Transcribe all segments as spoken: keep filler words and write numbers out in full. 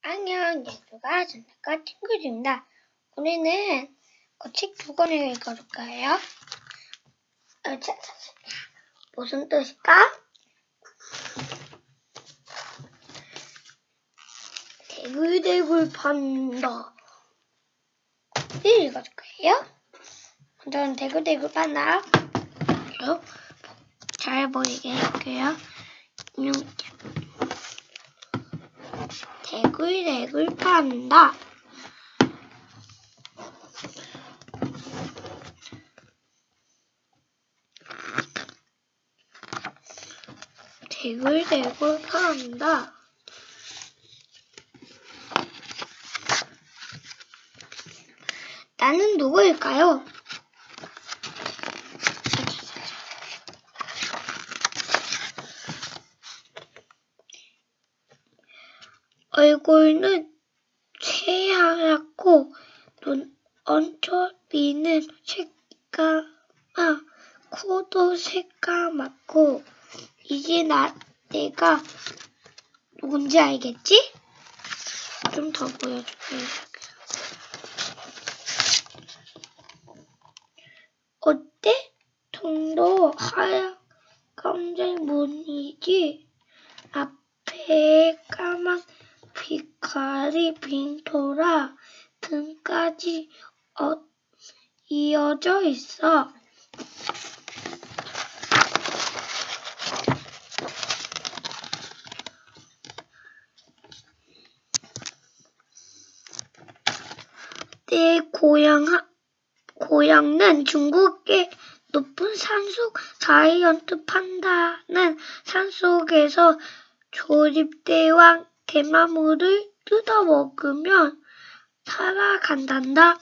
안녕, 예수가 전작가 친구들입니다. 오늘은 어, 책 두 권을 읽어줄 거예요. 어, 자, 자, 자. 무슨 뜻일까? 대굴대굴 판다. 를 읽어줄 거예요. 먼저는 대굴대굴 판다. 잘 보이게 할게요. 이렇게. 대굴대굴 판다. 대굴대굴 판다. 나는 누구일까요? 얼굴은 새하얗고 눈 언저리는 새까맣 코도 새까맣고 이제 나 내가 누군지 알겠지? 좀 더 보여줄게요. 어때? 통도 하얀 검정 무늬지. 앞에 까만 빛깔이 빙돌아 등까지 어, 이어져 있어. 내 고향, 고향은 중국의 높은 산속 자이언트 판다는 산속에서 조립대왕 대나무를 뜯어먹으면 살아간단다.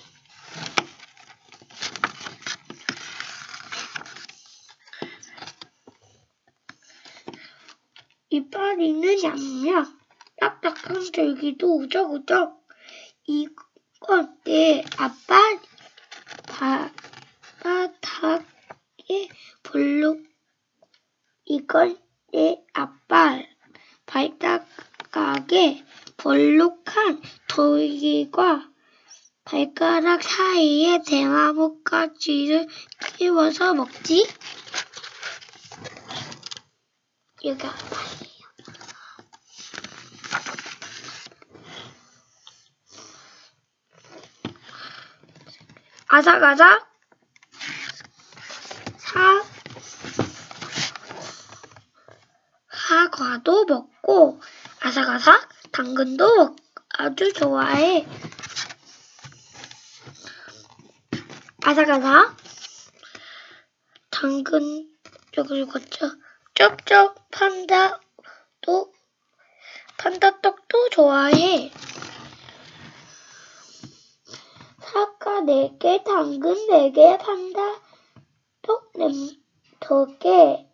이빨 있는 양면, 딱딱한 줄기도 우적우적. 이건 내 앞발 바닥에 볼록 이건 내 앞발 발바닥에 볼록한 돌기과 발가락 사이에 대나무 가지를 끼워서 먹지. 여기 앞발이에요. 아삭아삭 사, 사과도 먹고 아삭아삭 당근도 먹고 아주 좋아해. 아삭아삭 당근 여기 걷죠. 쩝쩝 판다도 판다떡도 좋아해. 사과 네 개, 당근 네 개, 판다떡 두 개.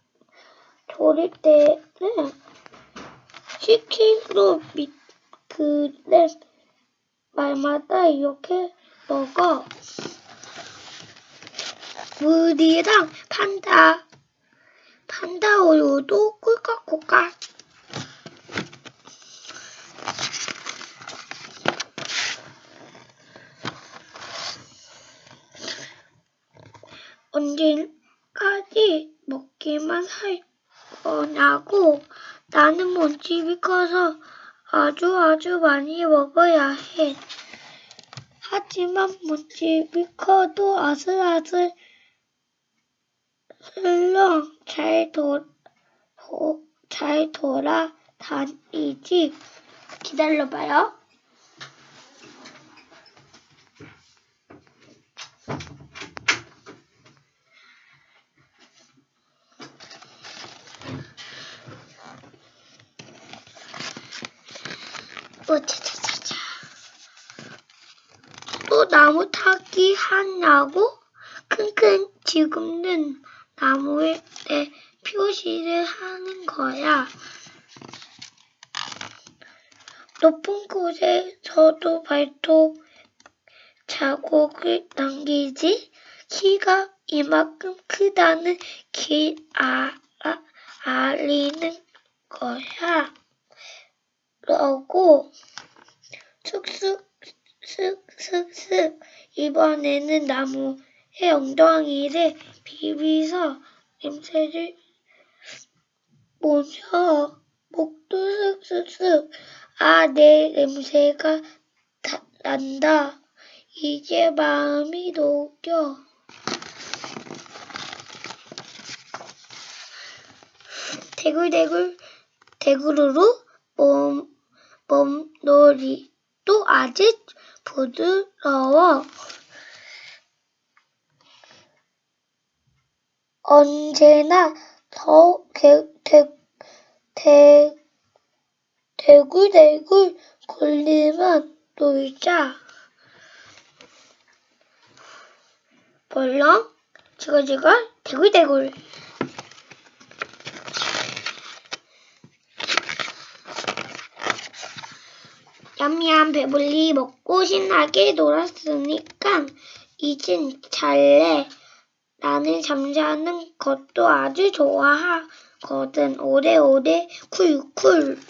조립 때는 십 킬로그램 그램 말마다 이렇게 먹어. 물이랑 판다, 판다 우유도 꿀꺽꿀꺽. 언제까지 먹기만 할 거냐고. 나는 몸집이 커서 아주 아주 많이 먹어야 해. 하지만 몸집이 커도 아슬아슬 슬렁 잘, 도, 도, 잘 돌아다니지. 기다려봐요. 오차차차차. 또 나무 타기 하냐고? 킁킁. 지금은 나무에 내 표시를 하는 거야. 높은 곳에서도 발톱 자국을 남기지. 키가 이만큼 크다는 길 아, 아, 알리는 거야. 그러고 슥슥 슥슥슥 이번에는 나무의 엉덩이를 비비서 냄새를 모셔 목도 슥슥슥 아, 내 냄새가 다, 난다. 이제 마음이 녹여. 대굴대굴 대구르르 몸, 몸놀이도 아주 부드러워. 언제나 더 대, 대, 대, 대굴대굴 굴리면 놀자. 벌렁 지글지글 대굴대굴. 얌얌 배불리 먹고 신나게 놀았으니까 이젠 잘래. 나는 잠자는 것도 아주 좋아하거든. 오래오래 쿨쿨.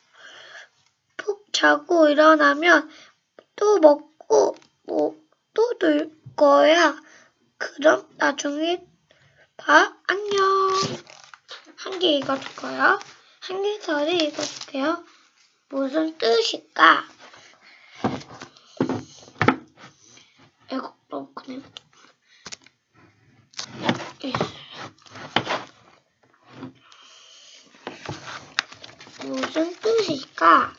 푹 자고 일어나면 또 먹고 뭐 또 놀 거야. 그럼 나중에 봐. 안녕. 한 개 읽어줄까요? 한 개서를 읽어줄게요. 무슨 뜻일까? 이거 너무 크네요. 무슨 뜻일까?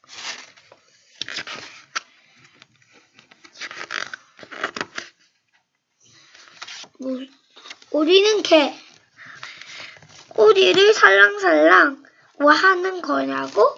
무, 우리는 개. 꼬리를 살랑살랑 뭐 하는 거냐고?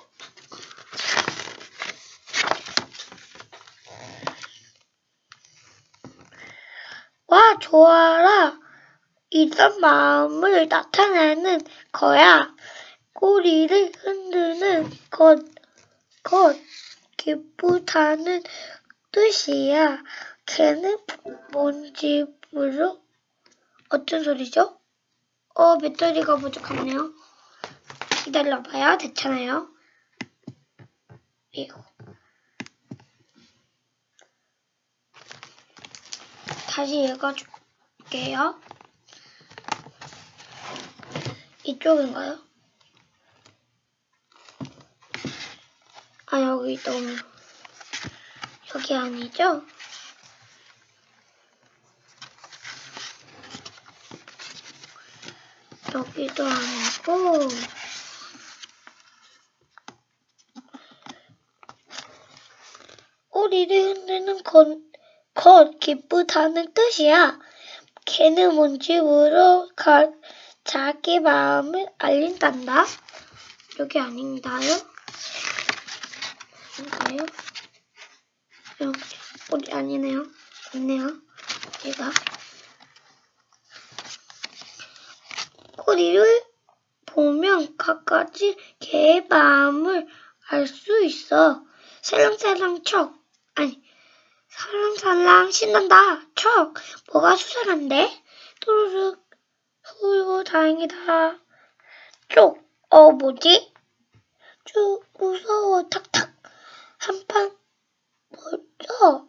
와, 좋아라. 이런 마음을 나타내는 거야. 꼬리를 흔드는 것, 것, 기쁘다는 뜻이야. 개는 뭔 집으로? 어떤 소리죠? 어, 배터리가 부족하네요. 기다려봐요. 됐잖아요. 이거. 다시 읽어줄게요. 이쪽인가요? 아, 여기 너무 여기 아니죠? 여기도 아니고 꼬리를 흔드는 것, 것 기쁘다는 뜻이야. 개는 몸집으로 가, 자기 마음을 알린단다. 여기 아닌가요? 아닌가요? 여기 꼬리 아니네요. 있네요. 얘가 꼬리를 보면 갖가지 개의 마음을 알 수 있어. 살랑살랑 척. 아니, 살랑살랑 신난다. 척. 뭐가 수상한데? 또르륵. 후유 다행이다. 쪽. 어, 뭐지? 쭉 무서워. 탁탁. 한판 멀죠?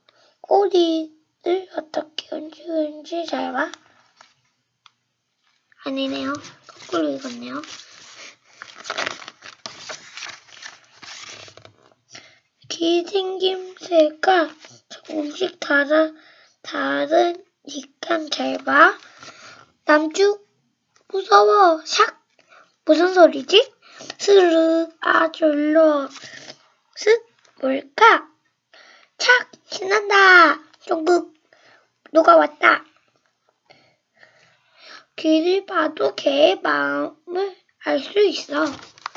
꼬리를 어떻게 움직이는지 잘 봐. 아니네요. 거꾸로 읽었네요. 귀 생김새가 조금씩 다르, 다르니까 잘 봐. 남주 무서워. 샥. 무슨 소리지? 스르륵. 아, 졸려. 슥. 뭘까? 착. 신난다. 쫑긋. 누가 왔다. 귀를 봐도 개의 마음을 알 수 있어.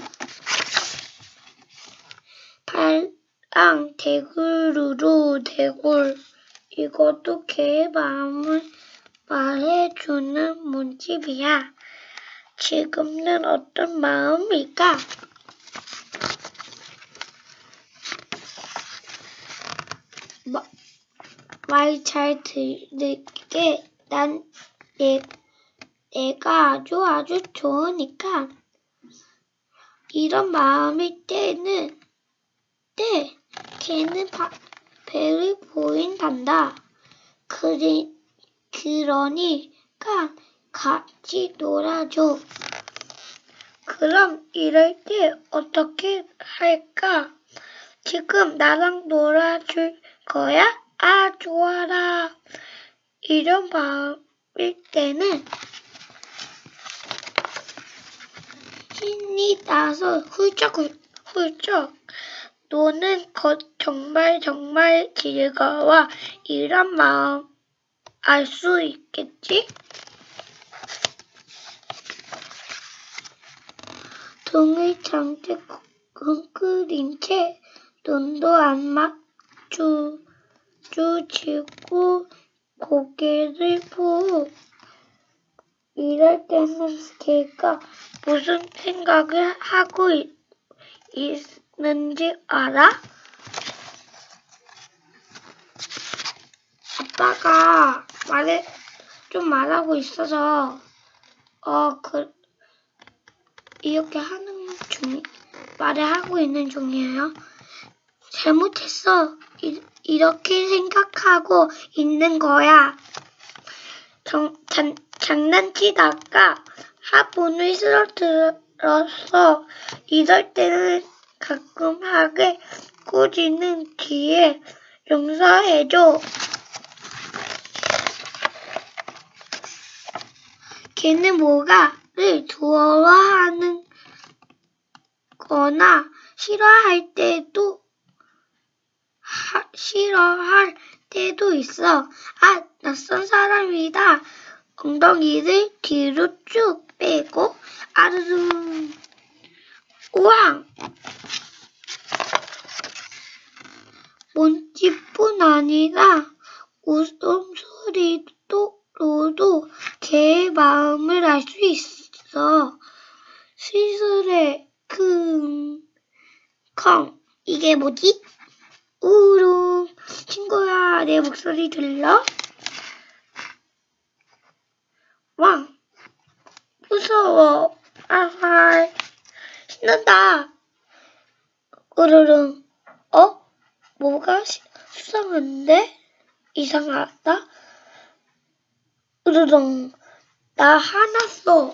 발랑 대구르르 대굴. 이것도 개의 마음을 말해주는 문집이야. 지금은 어떤 마음일까? 말 잘 들을게. 난 내, 내가 아주 아주 좋으니까. 이런 마음일 때는 때 걔는 바, 배를 보인단다. 그리, 그러니까 같이 놀아줘. 그럼 이럴 때 어떻게 할까? 지금 나랑 놀아줄 거야? 아, 좋아라. 이런 마음일 때는 신이 나서 훌쩍훌쩍 노는 것 정말 정말 즐거워. 이런 마음 알 수 있겠지? 등을 잔뜩 웅크린 채 눈도 안 마주치고 고개를 푹. 이럴 때는 걔가 무슨 생각을 하고 있, 있는지 알아? 아빠가 말을 좀 말하고 있어서 어, 그, 이렇게 하는 중, 말을 하고 있는 중이에요. 잘못했어. 이, 이렇게 생각하고 있는 거야. 정, 장, 장난치다가 화분을 쓰러뜨려서 이럴 때는 가끔 하게 꾸짖는 뒤에 용서해줘. 걔는 뭐가를 좋아하는 거나 싫어할 때도 하, 싫어할 때도 있어. 아, 낯선 사람이다. 엉덩이를 뒤로 쭉 빼고 아르르 우왕. 몸짓뿐 아니라 웃음소리로도 걔의 마음을 알 수 있어. 시스레 킁 컹. 이게 뭐지? 우롱. 친구야, 내 목소리 들려? 왕. 무서워. 아하. 신난다. 으르릉. 어? 뭐가 시, 수상한데? 이상하다. 으르릉. 나 화났어.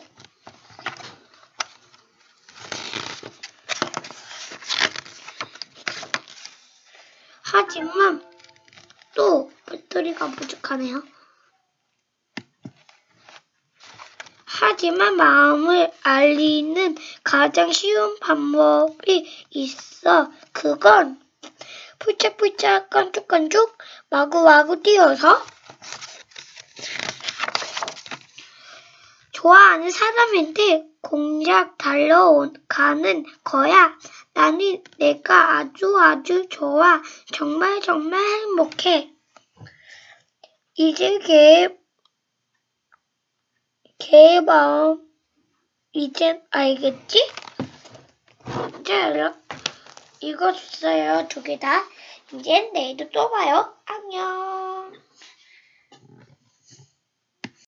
하지만 또 배터리가 부족하네요. 하지만 마음을 알리는 가장 쉬운 방법이 있어. 그건 풀짝풀짝 깐죽깐죽 마구마구 뛰어서 좋아하는 사람한테 공작 달려가는 거야. 나는 내가 아주 아주 좋아. 정말 정말 행복해. 이제 걔의, 걔의 마음 이젠 알겠지? 자, 이거 줬어요. 두 개 다. 이젠 내일도 또 봐요. 안녕.